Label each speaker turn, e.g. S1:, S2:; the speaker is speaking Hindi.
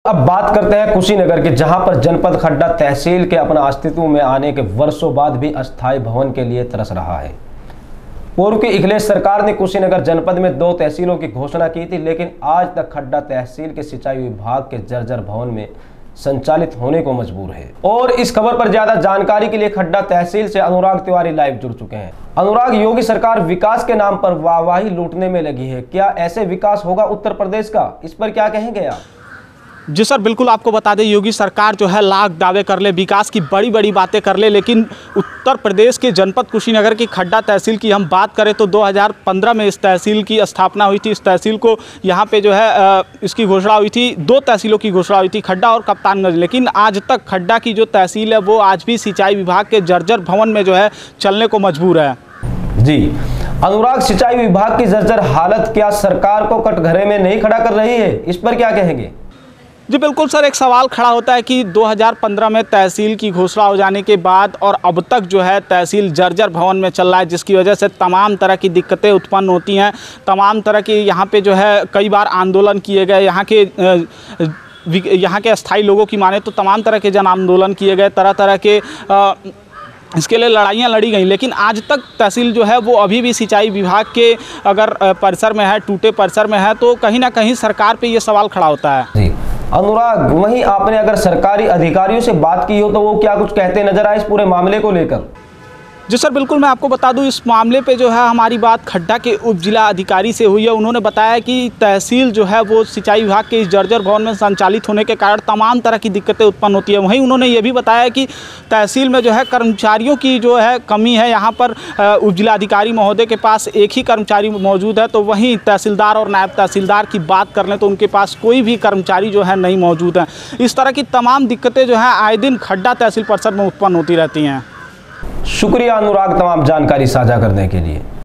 S1: अब बात करते हैं कुशीनगर की, जहां पर जनपद खड्डा तहसील के अपना अस्तित्व में आने के वर्षों बाद भी अस्थायी भवन के लिए तरस रहा है। पूर्व की अखिलेश सरकार ने कुशीनगर जनपद में 2 तहसीलों की घोषणा की थी, लेकिन आज तक खड्डा तहसील के सिंचाई विभाग के जर्जर भवन में संचालित होने को मजबूर है। और इस खबर पर ज्यादा जानकारी के लिए खड्डा तहसील से अनुराग तिवारी लाइव जुड़ चुके हैं। अनुराग, योगी सरकार विकास के नाम पर वाहवाही लूटने में लगी है, क्या ऐसे विकास होगा उत्तर प्रदेश का? इस पर क्या कहेंगे आप?
S2: जी सर, बिल्कुल आपको बता दें, योगी सरकार जो है लाख दावे कर ले, विकास की बड़ी बड़ी बातें कर ले, लेकिन उत्तर प्रदेश के जनपद कुशीनगर की खड्डा तहसील की हम बात करें तो 2015 में इस तहसील की स्थापना हुई थी। इस तहसील को यहाँ पे जो है इसकी घोषणा हुई थी, 2 तहसीलों की घोषणा हुई थी, खड्डा और कप्तानगंज। लेकिन आज तक खड्डा की जो तहसील है वो आज भी सिंचाई विभाग के जर्जर भवन में जो है चलने को मजबूर है।
S1: जी अनुराग, सिंचाई विभाग की जर्जर हालत क्या सरकार को कटघरे में नहीं खड़ा कर रही है? इस पर क्या कहेंगे?
S2: जी बिल्कुल सर, एक सवाल खड़ा होता है कि 2015 में तहसील की घोषणा हो जाने के बाद और अब तक जो है तहसील जर्जर भवन में चल रहा है, जिसकी वजह से तमाम तरह की दिक्कतें उत्पन्न होती हैं। तमाम तरह की यहाँ पे जो है कई बार आंदोलन किए गए, यहाँ के अस्थायी लोगों की माने तो तमाम तरह के जन आंदोलन किए गए, तरह तरह के इसके लिए लड़ाइयाँ लड़ी गई, लेकिन आज तक तहसील जो है वो अभी भी सिंचाई विभाग के अगर परिसर में है, टूटे परिसर में है, तो कहीं ना कहीं सरकार पे ये सवाल खड़ा होता है।
S1: जी अनुराग, वहीं आपने अगर सरकारी अधिकारियों से बात की हो तो वो क्या कुछ कहते नजर आए इस पूरे मामले को लेकर?
S2: जी सर, बिल्कुल मैं आपको बता दूं, इस मामले पे जो है हमारी बात खड्डा के उप जिला अधिकारी से हुई है। उन्होंने बताया कि तहसील जो है वो सिंचाई विभाग के इस जर्जर भवन में संचालित होने के कारण तमाम तरह की दिक्कतें उत्पन्न होती है। वहीं उन्होंने ये भी बताया कि तहसील में जो है कर्मचारियों की जो है कमी है। यहाँ पर उप जिला अधिकारी महोदय के पास एक ही कर्मचारी मौजूद है, तो वहीं तहसीलदार और नायब तहसीलदार की बात कर लें तो उनके पास कोई भी कर्मचारी जो है नहीं मौजूद है। इस तरह की तमाम दिक्कतें जो हैं आए दिन खड्डा तहसील परिसर में उत्पन्न होती रहती हैं।
S1: शुक्रिया अनुराग तमाम जानकारी साझा करने के लिए।